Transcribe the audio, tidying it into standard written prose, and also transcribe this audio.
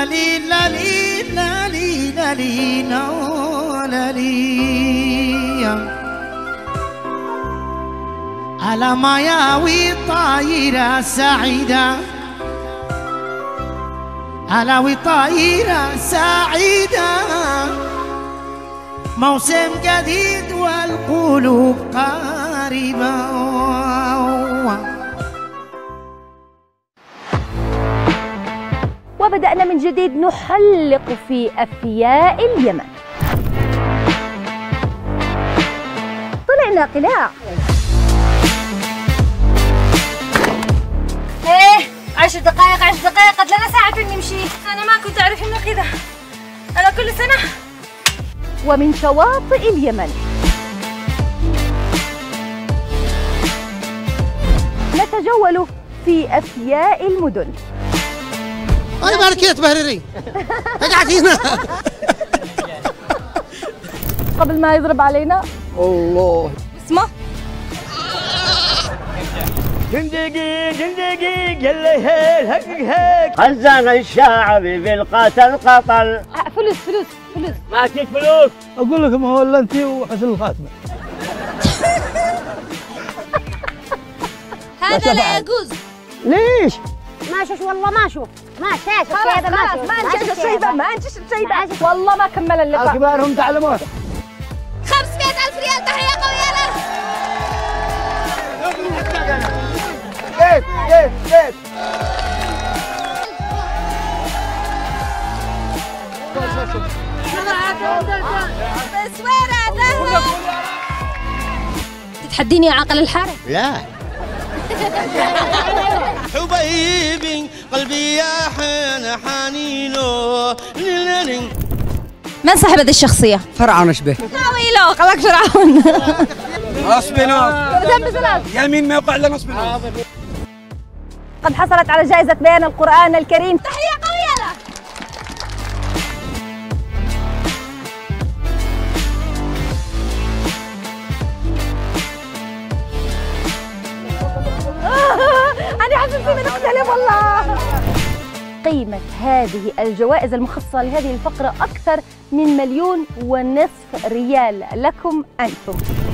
لالي لالي لالي لالي لالي على ما ياوي طايرة سعيدة، على طايرة سعيدة، موسم جديد والقلوب قريبة. وبدأنا من جديد نحلق في أفياء اليمن. طلعنا قلاع. ايه 10 دقائق 10 دقائق، قد لنا ساعة نمشي. أنا ما كنت أعرف إنه كذا، أنا كل سنة. ومن شواطئ اليمن نتجول في أفياء المدن. أي بارك يا تبهرري اقعد هنا. قبل ما يضرب علينا الله اسمه جندقي جندقي قال لي هيك هيك خزن الشعب بالقتل قتل. فلوس فلوس فلوس. ما فيك فلوس. اقول لك ما هو الا انت وحسن الخاتمه. هذا لا يجوز. ليش؟ ما شوف والله ما شوف ما شاف الشيء هذا ما انتج الشيء ذا ما انتج الشيء ذا والله ما كمل اللقاء. كبارهم تعلموه. 500,000 ريال تحية قوية له. كيف كيف كيف تسويرة ذهب. تتحديني يا عاقل الحارة؟ لا. حبيبي قلبي يا حين حنينه. من صاحب هذه الشخصية؟ فرعون اشبه. ناويله قالك فرعون. نصب نصب. يمين ما يوقع الا نصب نصب. قد حصلت على جائزة بيان القرآن الكريم. تحية قوية له. أنا حسيت من أختلف والله. قيمة هذه الجوائز المخصصة لهذه الفقرة أكثر من 1.5 مليون ريال لكم أنتم.